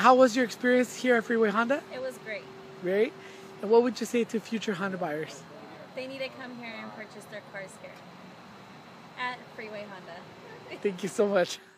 how was your experience here at Freeway Honda? It was great. Great. And what would you say to future Honda buyers? They need to come here and purchase their cars here at Freeway Honda. Thank you so much.